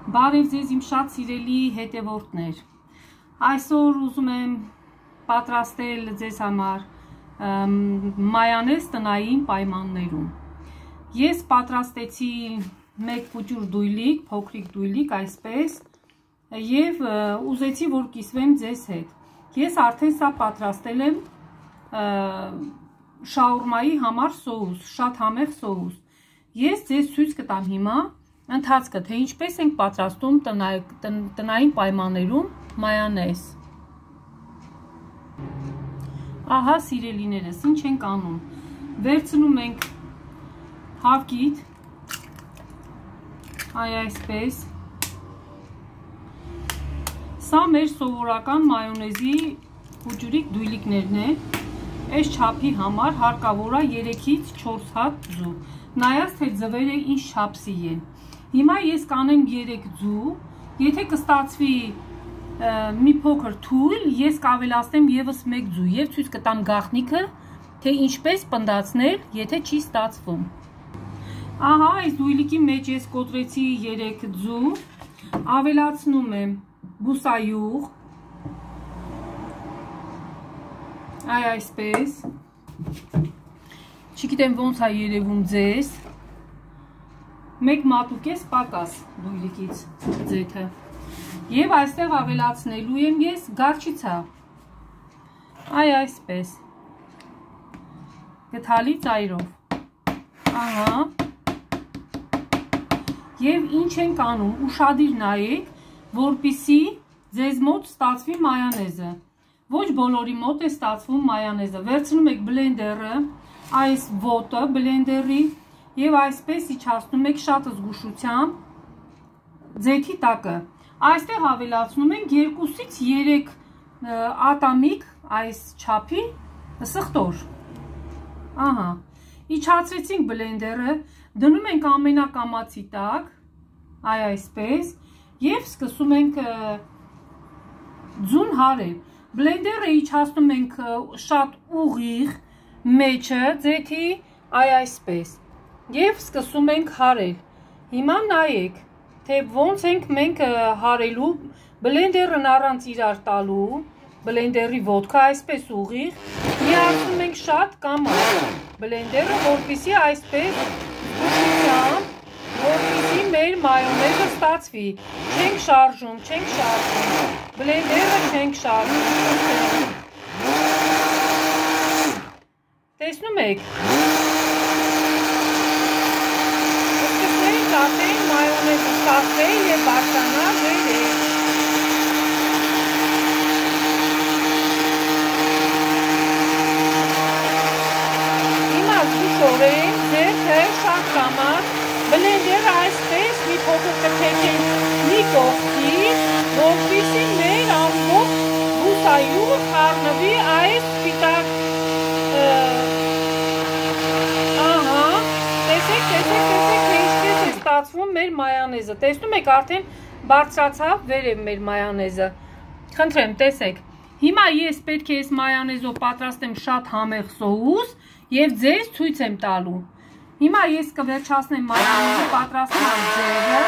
Բարև ձեզ իմ շատ սիրելի հետևորդներ։ Այսօր ուզում եմ պատրաստել ձեզ համար մայոնեզ տնային պայմաններում։ Ես պատրաստեցի մեկ կուճուր դույլիկ, փոքրիկ դույլիկ այսպես, եւ ուզեցի որ կիսվեմ ձեզ հետ։ Ես արդեն սա պատրաստել եմ շաուրմայի համար սոուս, շատ համեղ սոուս։ Ես ձեզ ցույց կտամ հիմա ընթացքը, թե ինչպես ենք պատրաստում տնային պայմաններում մայոնեզ։ Ահա սիրելիներս, ինչ ենք անում։ Վերցնում ենք հագիտ, այսպես։ Սա մեր սովորական մայոնեզի կուճուրիկ դույլիկներն են։ Այս չափի համար հարկավոր է 3-ից 4 հատ ձու։ Նայած թե ձվերը ինչ չափսի են։ Հիմա ես կանեմ 3 ձու, եթե կստացվի մի փոքր թույլ, ես կավելացնեմ եւս 1 ձու եւ ցույց կտամ գաղտնիքը, թե ինչպես պնդացնել, եթե չի ստացվում։ Ահա, այս դույլիկի մեջ ես կոտրեցի 3 ձու, ավելացնում եմ բուսայուղ, այսպես, չգիտեմ ոնց է երևում ձեզ, մեկ մատուկես պակաս դույլիկից ձեթը և այստեղ ավելացնելու եմ ես գարչիցա, այսպես, գթալի ծայրով, ահա, և ինչ ենք անում, ուշադիր նայեք, որպիսի ձեզ մոտ ստացվի մայոնեզը, ոչ բոլորի մոտ է ստացվում մայոնեզը, վերցնում եք բլենդերը, այս ոտը բլենդերի և այսպես իջացնում եք շատ զգուշությամբ ձեթի տակը, այստեղ ավելացնում ենք 2-ից 3 ատամիկ այս չափի սխտոր, ահա, իջացրեցինք բլենդերը, դնում ենք ամենակամացի տակ, այսպես, և սկսում ենք ձուն հարել, բլենդերը իջացնում ենք շատ ուղիղ մեջը ձեթի, այսպես, և սկսում ենք հարել, հիմա նայեք, թե ոնց ենք մենք հարելու, բլենդերն առանց իրար տալու, բլենդերի ոտքը այսպես ուղիղ, միացնում ենք շատ կամաց, բլենդերը որպիսի այսպես զգուշությամբ, որպիսի մեր մայոնեզը ստացվի, չենք շարժում, բլենդերը չենք շարժում, տեսնում եք, Արդեն մայոնեզը ստացվել և բարձրանա վերև։ Հիմա զգուշորեն ձեթը շատ կամաց, բլենդերը այսպես մի փոքր կթեքենք մի կողքի, որպեսզի մեր ամբողջ բուսայուղը խառնվի այս սպիտակ ստացվում մեր մայոնեզը, տեսնում եք արդեն բարձրացավ վերև մեր մայոնեզը, խնդրեմ տեսեք, հիմա ես պետք է այս մայոնեզով պատրաստեմ շատ համեղ սոուս և ձեզ ցույց եմ տալու, հիմա ես կվերջացնեմ մայոնեզի պատրաստման ձևը,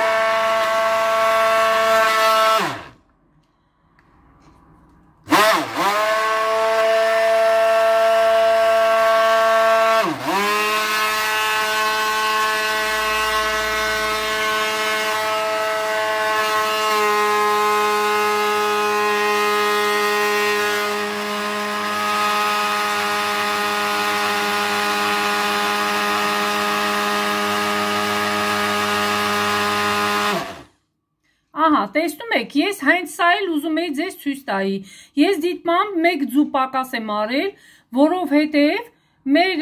Ահա, տեսնում եք, ես հենց սա էլ ուզում էի ձեզ ցույց տայի, ես դիտմամբ 1 ձու պակաս եմ արել, որովհետև մեր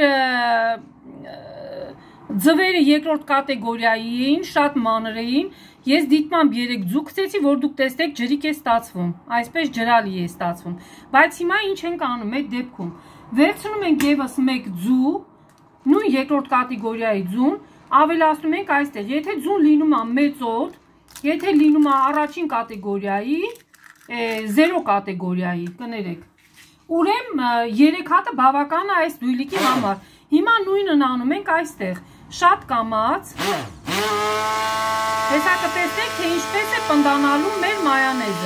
ձվերը երկրորդ կատեգորիայի էին, շատ մանր էին, ես դիտմամբ 3 ձու գցեցի, որ դուք տեսնեք ջրիկ է ստացվում, այսպես ջրալի է ստացվում, բայց հիմա ինչ ենք անում այդ դեպքում, վերցնում ենք ևս 1 ձու, նույն երկրորդ կատեգորիայի ձուն, ավելացնում ենք այստեղ, եթե ձուն լինում է մեծոտ, Եթե լինում է առաջին կատեգորիայի, 0 կատեգորիայի, կներեք, ուրեմն 3 հատը բավական է այս դույլիկի համար, հիմա նույնն անում ենք այստեղ, շատ կամաց, Հեսա կտեսնեք, թե ինչպես է պնդանալու մեր մայոնեզը։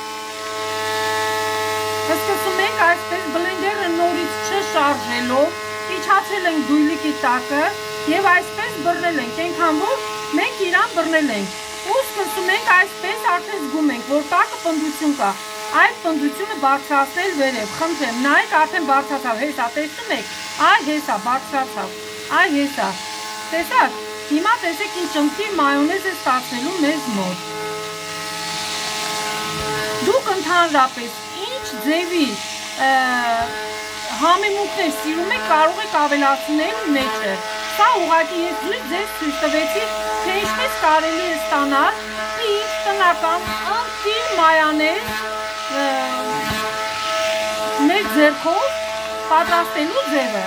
Սկսում ենք այսպես բլենդերը նորից չշարժելով, իջացրել ենք դույլիկի տակը և այսպես բռնել ենք, այնքան որ մենք իրան բռնել ենք։ Ու սկսում ենք այսպես արդեն զգում ենք, որ տակը պնդություն կա։ Այդ պնդությունը բարձրացնել վերև, խնդրեմ, նայեք արդեն բարձրացավ, հեսա, տեսնում եք, այ հեսա, բարձրացավ, այ հեսա, տեսակ, հիմա տեսեք ինչ ճմփի մայոնեզ է ստացնելու մեզ մոտ։ Դուք ընդհանրապես ինչ ձևի համեմունքներ սիրում եք, կարող եք ավելացնել մեջը։ Սա ուղղակի ես ձեզ ցույց տվեցի, թե ինչպես կարելի է ստանալ պինդ, տնական, ընտիր մայոնեզ մեր ձեռքով պատրաստելու ձևը։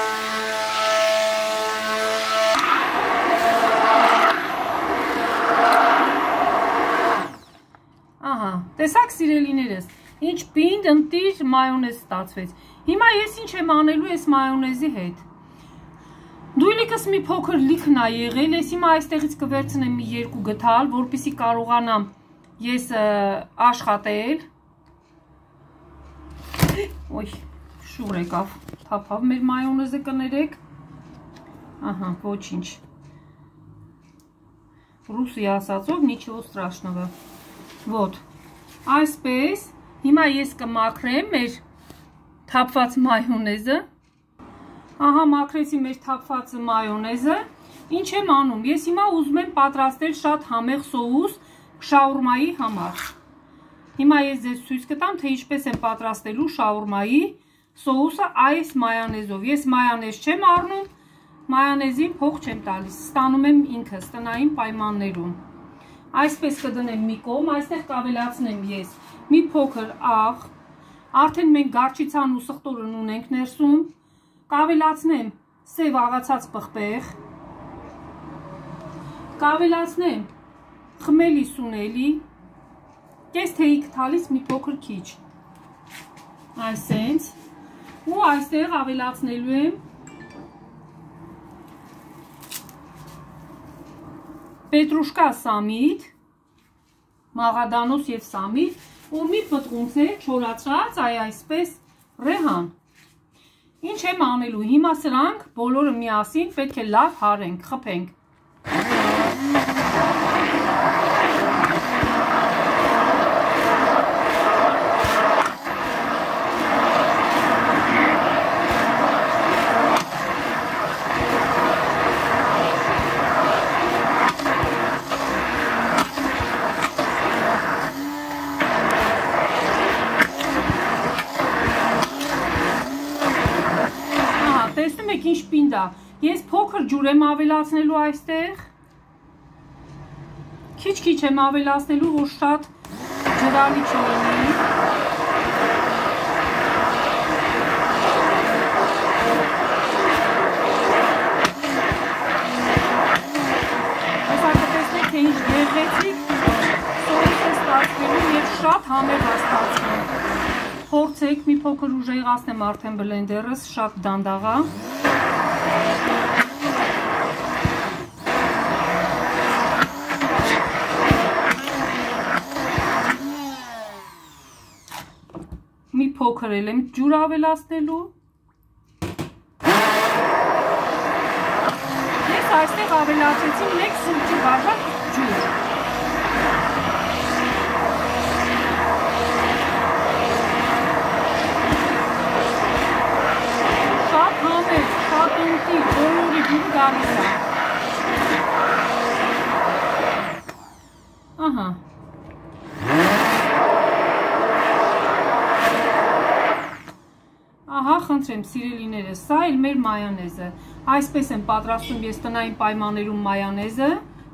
Ահա, տեսակ սիրելիներս, ինչ պինդ ընտիր մայոնեզ ստացվեց։ Հիմա ես ինչ եմ անելու այս մայոնեզի հետ։ Դույլիկս մի փոքր լիքն է եղել, ես հիմա այստեղից կվերցնեմ մի երկու գդալ, որպեսզի կարողանամ ես աշխատել։ Ոյ, շուր եկավ, թափավ մեր մայոնեզը կներեք։ Ահա, ոչինչ։ Ռուսի ասածով նիչего страшного։ Вот, այսպես, հիմա ես կմաքրեմ մեր թափված մայոնեզը։ Ահա մաքրեցի մեր թափված մայոնեզը։ Ինչ եմ անում, ես հիմա ուզում եմ պատրաստել շատ համեղ սոուս շաուրմայի համար։ Հիմա ես ձեզ ցույց կտամ, թե ինչպես եմ պատրաստելու շաուրմայի սոուսը այս մայոնեզով։ Ես մայոնեզ չեմ առնում, մայոնեզին փող չեմ տալիս, ստանում եմ ինքս տնային պայմաններում։ Այսպես կդնեմ մի կողմ, այստեղ կավելացնեմ ես մի փոքր աղ, արդեն մենք գարչիցան ու սխտորն ունենք ներսում, կավելացնեմ սև աղացած պղպեղ, կավելացնեմ խմելի սունելի, կես թեյի կթալից մի փոքր քիչ, այսենց, ու այստեղ ավելացնելու եմ պետրուշկա սամիտ, մաղադանոս և սամիտ, ու մի պտղունցե չորացրած այսպես ռեհան։ Ինչ եմ անելու, հիմա սրանք բոլորը միասին պետք է լավ հարենք, խփենք։ Տեսնում եք ինչ պինդ է, ես փոքր ջուր եմ ավելացնելու այստեղ, քիչ եմ ավելացնելու, որ շատ ջրալի չլինի։ Հեսա կտեսնեք, թե ինչ գեղեցիկ սոուս է ստացվելու և շատ համեղ է ստացվելու։ Փորձեք, մի փոքր ուժեղացնեմ արդեն բլենդերս, շատ դանդաղ է։ Մի փոքր եմ ջուր ավելացնելու։ Ես այստեղ ավելացեցի 1 սուրճի բաժակ ջուր։ Բոլորի ջուրը գալիս է։ Ահա։ Ահա, խնդրեմ, սիրելիներս, սա էլ մեր մայոնեզը։ Այսպես եմ պատրաստում ես տնային պայմաններում մայոնեզը։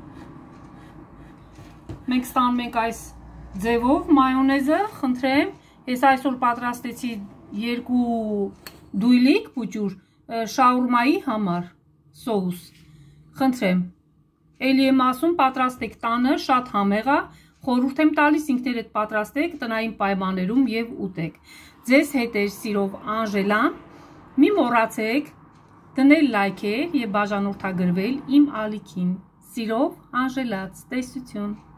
Մենք ստանում ենք այս ձևով մայոնեզը, խնդրեմ, ես այսօր պատրաստեցի 2 դույլիկ պուճուր շաուրմայի համար սոուս, խնդրեմ, էլի եմ ասում պատրաստեք տանը, շատ համեղ է, խորհուրդ եմ տալիս ինքներդ պատրաստեք տնային պայմաններում և ուտեք, ձեզ հետ էր սիրով Անժելան, մի մոռացեք դնել լայքեր և բաժանորդագրվել իմ ալիքին, Սիրով, Անժելաց, տեսություն։